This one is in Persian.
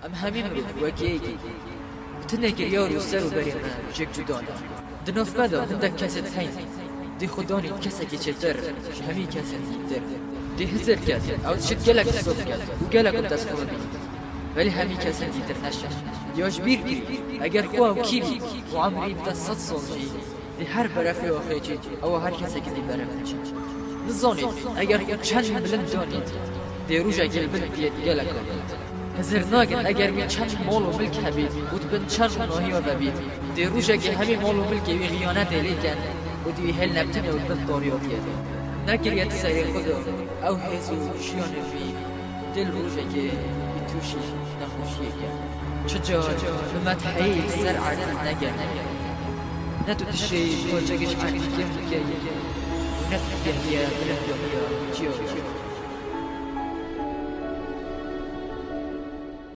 ام همین رو وکیگی تنه یارو سر و بریم جک جدان دنوف بدا هندک کسی تین دی خدانی کسی که چتر همی کسی دیتر دی هزر کرد او شد گلک صوت کرد و گلک دست خودی ولی همی کسی دیتر نشه یاش بیر گیری اگر خواه و کیبی و عمری بتا 100 سال جی دی هر برفی و خیجی او هر کسی که دی برفی چی نزانید اگر چند بلند دانید دی روژا گل بلد گلک هزر ناگن اگر می چند مال و ملک هبید و بن چند ناهی و ببید دی روژا که همی مال و ملک وی غیانت لیکن و دی هل نبتنه و بن داریاتیه نکریت سیر خود او حیث و شیان بی دل روژا که توشی نخوشیه کن چجا بمدحی سر عدن نگن ندو تشی باجگش عدی کم که ونت گهیه بلند دنیا جیو